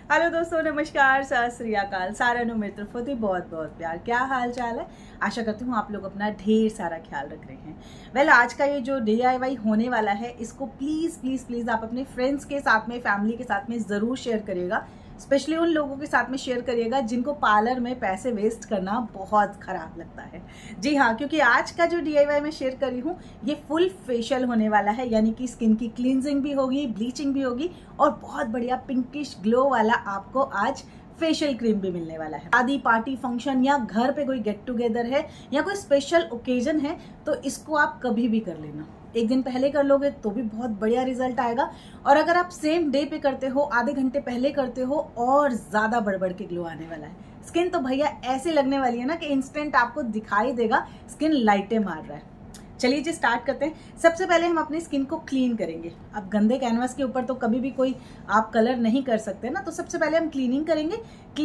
Hello दोस्तों, नमस्कार, सत श्री अकाल। सारा नु मेरी तरफ होती बहुत बहुत प्यार। क्या हाल चाल है? आशा करती हूँ आप लोग अपना ढेर सारा ख्याल रख रहे हैं। आज का ये जो DIY होने वाला है, इसको प्लीज प्लीज प्लीज आप अपने फ्रेंड्स के साथ में, फैमिली के साथ में जरूर शेयर करिएगा। स्पेशली उन लोगों के साथ में शेयर करिएगा जिनको पार्लर में पैसे वेस्ट करना बहुत खराब लगता है। जी हाँ, क्योंकि आज का जो DIY मैं शेयर करी हूँ ये फुल फेशियल होने वाला है, यानी कि स्किन की क्लींजिंग भी होगी, ब्लीचिंग भी होगी और बहुत बढ़िया पिंकिश ग्लो वाला आपको आज फेशियल क्रीम भी मिलने वाला है। शादी, पार्टी, फंक्शन या घर पे कोई गेट टुगेदर है या कोई स्पेशल ओकेजन है तो इसको आप कभी भी कर लेना। एक दिन पहले कर लोगे तो भी बहुत बढ़िया रिजल्ट आएगा, और अगर आप सेम डे पे करते हो, आधे घंटे पहले करते हो, और ज्यादा बढ़ के ग्लो आने वाला है। स्किन तो भैया ऐसे लगने वाली है ना कि इंस्टेंट आपको दिखाई देगा स्किन लाइटें मार रहा है। चलिए जी, स्टार्ट करते हैं। सबसे पहले हम अपनी स्किन को क्लीन करेंगे। अब गंदे कैनवास के ऊपर तो कभी भी कोई आप कलर नहीं कर सकते ना, तो सबसे पहले हम क्लीनिंग करेंगे।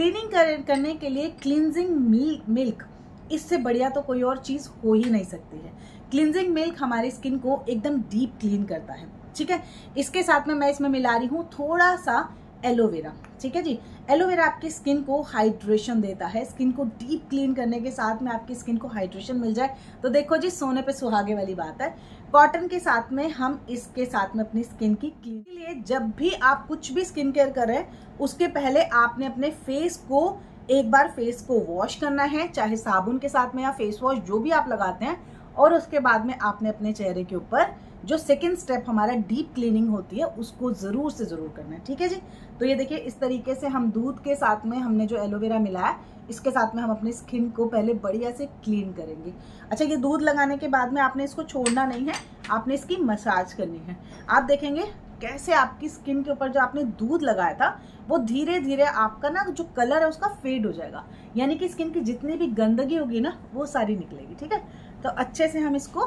करने के लिए क्लींजिंग मिल्क, इससे बढ़िया तो कोई और चीज हो ही नहीं सकती है। क्लींजिंग मिल्क हमारी स्किन को एकदम डीप क्लीन करता है। ठीक है, इसके साथ में मैं इसमें मिला रही हूँ थोड़ा सा एलोवेरा। ठीक है जी, एलोवेरा आपकी स्किन को हाइड्रेशन देता है। स्किन को डीप क्लीन करने के साथ में आपकी स्किन को हाइड्रेशन मिल जाए तो देखो जी, सोने पे सुहागे वाली बात है। कॉटन के साथ में हम इसके साथ में अपनी स्किन की क्लीन के लिए, जब भी आप कुछ भी स्किन केयर कर रहे हैं उसके पहले आपने अपने फेस को एक बार फेस को वॉश करना है, चाहे साबुन के साथ में या फेस वॉश जो भी आप लगाते हैं, और उसके बाद में आपने अपने चेहरे के ऊपर जो सेकंड स्टेप हमारा डीप क्लीनिंग होती है उसको जरूर से जरूर करना है। ठीक है जी, तो ये देखिए इस तरीके से हम दूध के साथ में हमने जो एलोवेरा मिलाया, इसके साथ में हम अपनी स्किन को पहले बढ़िया से क्लीन करेंगे। अच्छा, ये दूध लगाने के बाद में आपने इसको छोड़ना नहीं है, आपने इसकी मसाज करनी है। आप देखेंगे कैसे आपकी स्किन के ऊपर जो आपने दूध लगाया था वो धीरे धीरे आपका ना जो कलर है उसका फेड हो जाएगा, यानी कि स्किन की जितनी भी गंदगी होगी ना वो सारी निकलेगी। ठीक है, तो अच्छे से हम इसको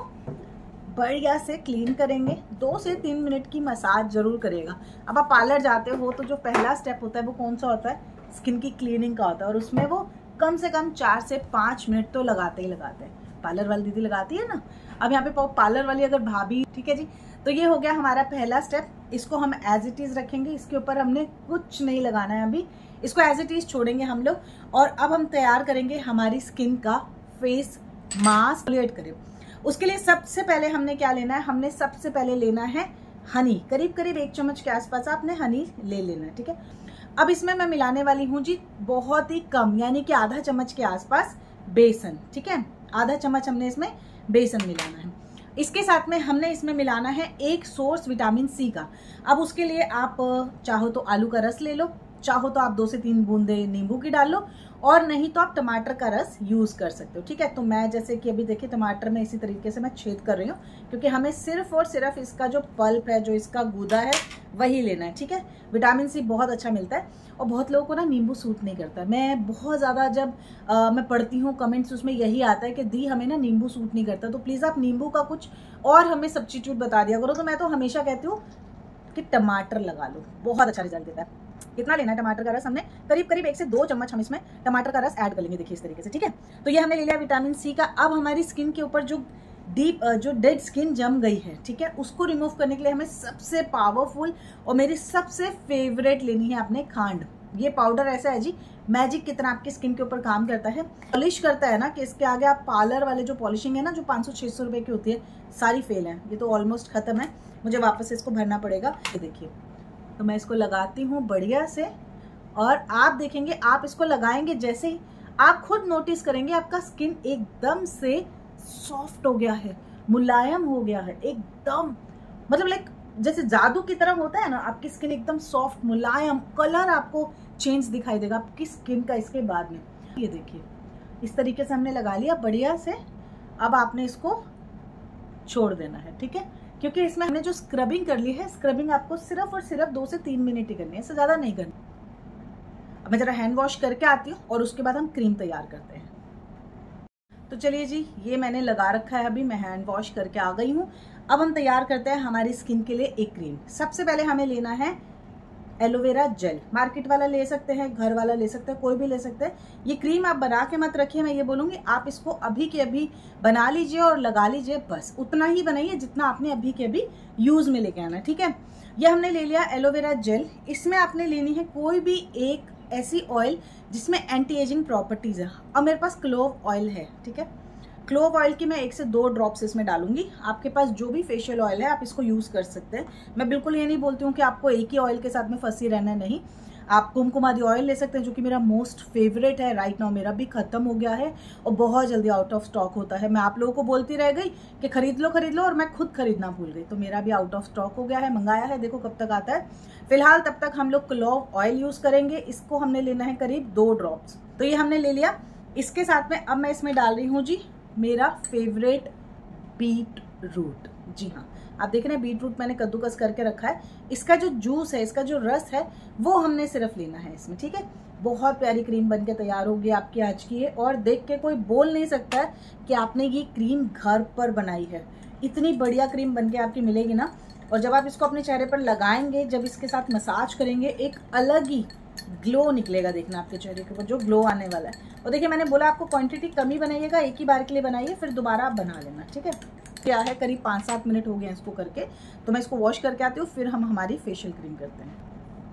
बढ़िया से क्लीन करेंगे। 2 से 3 मिनट की मसाज जरूर करिएगा। अब आप पार्लर जाते हो तो जो पहला स्टेप होता है वो कौन सा होता है? स्किन की क्लीनिंग का होता है, और उसमें वो कम से कम 4 से 5 मिनट तो लगाते ही लगाते हैं। पार्लर वाली दीदी लगाती है ना। अब यहाँ पे पार्लर वाली अगर भाभी, ठीक है जी, तो ये हो गया हमारा पहला स्टेप। इसको हम एज इट इज रखेंगे, इसके ऊपर हमने कुछ नहीं लगाना है अभी, इसको एज इट इज छोड़ेंगे हम लोग। और अब हम तैयार करेंगे हमारी स्किन का फेस मास्क करें। उसके लिए सबसे पहले हमने क्या लेना है? हमने सबसे पहले लेना है हनी। करीब करीब 1 चम्मच के आसपास आपने हनी ले लेना है। ठीक है, अब इसमें मैं मिलाने वाली हूँ जी बहुत ही कम, यानी कि आधा चम्मच के आसपास बेसन। ठीक है, आधा चम्मच हमने इसमें बेसन मिलाना है। इसके साथ में हमने इसमें मिलाना है एक सोर्स विटामिन सी का। अब उसके लिए आप चाहो तो आलू का रस ले लो, चाहो तो आप 2 से 3 बूंदे नींबू की डाल लो, और नहीं तो आप टमाटर का रस यूज कर सकते हो। ठीक है, तो मैं जैसे कि अभी देखिए टमाटर में इसी तरीके से मैं छेद कर रही हूँ, क्योंकि हमें सिर्फ और सिर्फ इसका जो पल्प है, जो इसका गूदा है, वही लेना है। ठीक है, विटामिन सी बहुत अच्छा मिलता है, और बहुत लोगों को ना नींबू सूट नहीं करता। मैं बहुत ज्यादा जब मैं पढ़ती हूँ कमेंट्स, उसमें यही आता है कि दी हमें ना नींबू सूट नहीं करता, तो प्लीज आप नींबू का कुछ और हमें सब्स्टिट्यूट बता दिया करो। तो मैं तो हमेशा कहती हूँ कि टमाटर लगा लो, बहुत अच्छा रिजल्ट देता है। कितना लेना है टमाटर का रस? हमने करीब करीब 1 से 2 चम्मच हम इसमें टमाटर का रस ऐड कर लेंगे। देखिए इस तरीके से। ठीक है, तो ये हमने ले लिया विटामिन सी का। अब हमारी स्किन के ऊपर जो जो डेड स्किन जम गई है, ठीक है, उसको रिमूव करने के लिए हमें सबसे पावरफुल और मेरी सबसे फेवरेट लेनी है आपने खांड। ये पाउडर ऐसा है जी, मैजिक कितना आपकी स्किन के ऊपर काम करता है, पॉलिश करता है ना, कि इसके आगे आप पार्लर वाले जो पॉलिशिंग है ना, जो 500-600 रुपए की होती है, सारी फेल है। ये तो ऑलमोस्ट खत्म है, मुझे वापस इसको भरना पड़ेगा। ये देखिए, तो मैं इसको लगाती हूँ बढ़िया से, और आप देखेंगे आप इसको लगाएंगे जैसे ही आप खुद नोटिस करेंगे आपका स्किन एकदम से सॉफ्ट हो गया है, मुलायम हो गया है एकदम, मतलब लाइक जैसे जादू की तरह होता है ना, आपकी स्किन एकदम सॉफ्ट, मुलायम, कलर आपको चेंज दिखाई देगा आपकी स्किन का इसके बाद में। ये देखिए इस तरीके से हमने लगा लिया बढ़िया से। अब आपने इसको छोड़ देना है। ठीक है, क्योंकि इसमें हमने जो स्क्रबिंग कर ली है, स्क्रबिंग आपको सिर्फ और सिर्फ 2 से 3 मिनट ही करनी है, इससे ज्यादा नहीं करनी। अब मैं जरा हैंड वॉश करके आती हूँ और उसके बाद हम क्रीम तैयार करते हैं। तो चलिए जी, ये मैंने लगा रखा है, अभी मैं हैंड वॉश करके आ गई हूँ। अब हम तैयार करते हैं हमारी स्किन के लिए एक क्रीम। सबसे पहले हमें लेना है एलोवेरा जेल। मार्केट वाला ले सकते हैं, घर वाला ले सकते हैं, कोई भी ले सकते हैं। ये क्रीम आप बना के मत रखिए, मैं ये बोलूंगी आप इसको अभी के अभी बना लीजिए और लगा लीजिए, बस उतना ही बनाइए जितना आपने अभी के अभी यूज में लेके आना है। ठीक है, ये हमने ले लिया एलोवेरा जेल। इसमें आपने लेनी है कोई भी एक ऐसी ऑयल जिसमें एंटी एजिंग प्रॉपर्टीज है। अब मेरे पास क्लोव ऑयल है, ठीक है। क्लोव ऑयल की मैं 1 से 2 ड्रॉप्स इसमें डालूंगी। आपके पास जो भी फेशियल ऑयल है आप इसको यूज कर सकते हैं। मैं बिल्कुल ये नहीं बोलती हूँ कि आपको एक ही ऑयल के साथ में फंसी रहना है, नहीं। आप कुमकुमादी ऑयल ले सकते हैं जो कि मेरा मोस्ट फेवरेट है। राइट नाउ मेरा भी खत्म हो गया है और बहुत जल्दी आउट ऑफ स्टॉक होता है। मैं आप लोगों को बोलती रह गई कि खरीद लो, और मैं खुद खरीदना भूल गई, तो मेरा भी आउट ऑफ स्टॉक हो गया है। मंगाया है, देखो कब तक आता है। फिलहाल तब तक हम लोग क्लोव ऑयल यूज करेंगे। इसको हमने लेना है करीब 2 ड्रॉप्स, तो ये हमने ले लिया। इसके साथ में अब मैं इसमें डाल रही हूँ जी मेरा फेवरेट बीट रूट। जी हाँ, आप देख रहे हैं बीट रूट मैंने कद्दूकस करके रखा है। इसका जो जूस है, इसका जो रस है, वो हमने सिर्फ लेना है इसमें, ठीक है। बहुत प्यारी क्रीम बनके तैयार होगी आपकी आज की ये, और देख के कोई बोल नहीं सकता है कि आपने ये क्रीम घर पर बनाई है। इतनी बढ़िया क्रीम बनके आपकी मिलेगी ना। और जब आप इसको अपने चेहरे पर लगाएंगे, जब इसके साथ मसाज करेंगे, एक अलग ही ग्लो निकलेगा। देखना आपके चेहरे के ऊपर जो ग्लो आने वाला है। और देखिए मैंने बोला आपको क्वांटिटी कम ही बनाइएगा, एक ही बार के लिए बनाइए, फिर दोबारा आप बना लेना, ठीक है। क्या है, करीब 5-7 मिनट हो गए हैं इसको करके, तो मैं इसको वॉश करके आती हूँ, फिर हम हमारी फेशियल क्रीम करते हैं।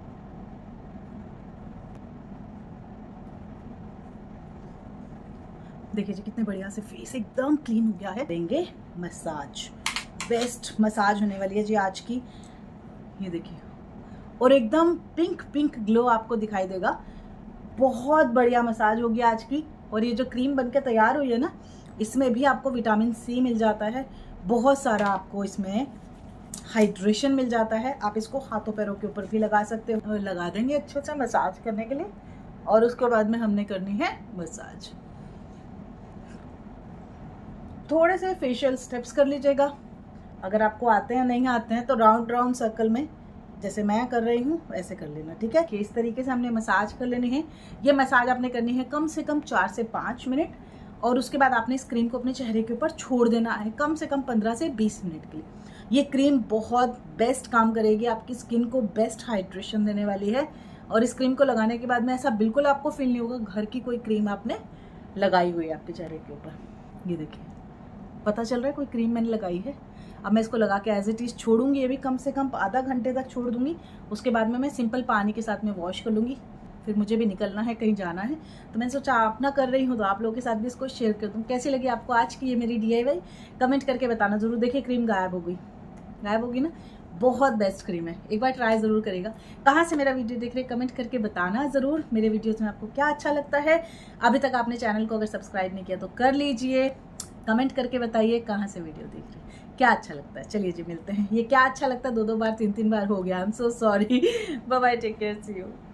देखिए जी कितने बढ़िया से फेस एकदम क्लीन हो गया है। देंगे मसाज, बेस्ट मसाज होने वाली है जी आज की। ये देखिए, और एकदम पिंक पिंक ग्लो आपको दिखाई देगा। बहुत बढ़िया मसाज होगी आज की। और ये जो क्रीम बनके तैयार हुई है ना, इसमें भी आपको विटामिन सी मिल जाता है, बहुत सारा आपको इसमें हाइड्रेशन मिल जाता है। आप इसको हाथों पैरों के ऊपर भी लगा सकते हो। लगा देंगे अच्छे से मसाज करने के लिए, और उसके बाद में हमने करनी है मसाज। थोड़े से फेशियल स्टेप्स कर लीजिएगा। अगर आपको आते हैं नहीं आते हैं तो राउंड राउंड सर्कल में जैसे मैं कर रही हूँ ऐसे कर लेना, ठीक है। कि इस तरीके से हमने मसाज कर लेनी है। ये मसाज आपने करनी है कम से कम 4 से 5 मिनट, और उसके बाद आपने इस क्रीम को अपने चेहरे के ऊपर छोड़ देना है कम से कम 15 से 20 मिनट के लिए। ये क्रीम बहुत बेस्ट काम करेगी, आपकी स्किन को बेस्ट हाइड्रेशन देने वाली है। और इस क्रीम को लगाने के बाद में ऐसा बिल्कुल आपको फील नहीं होगा घर की कोई क्रीम आपने लगाई हुई है आपके चेहरे के ऊपर। ये देखिए पता चल रहा है कोई क्रीम मैंने लगाई है। अब मैं इसको लगा के एज इट इज छोड़ूंगी, ये भी कम से कम आधा घंटे तक छोड़ दूंगी। उसके बाद में मैं सिंपल पानी के साथ में वॉश कर लूंगी। फिर मुझे भी निकलना है, कहीं जाना है, तो मैंने सोचा आप ना कर रही हूँ तो आप लोगों के साथ भी इसको शेयर कर दूँ। कैसी लगी आपको आज की ये मेरी DIY, कमेंट करके बताना जरूर। देखिए क्रीम गायब होगी ना, बहुत बेस्ट क्रीम है, एक बार ट्राई जरूर करेगा। कहाँ से मेरा वीडियो देख रहे कमेंट करके बताना जरूर। मेरे वीडियोस में आपको क्या अच्छा लगता है। अभी तक आपने चैनल को अगर सब्सक्राइब नहीं किया तो कर लीजिए। कमेंट करके बताइए कहाँ से वीडियो देख रहे हैं, क्या अच्छा लगता है। चलिए जी मिलते हैं। ये क्या अच्छा लगता है 2-2 बार 3-3 बार हो गया, I am so sorry. Bye bye, take care, see you.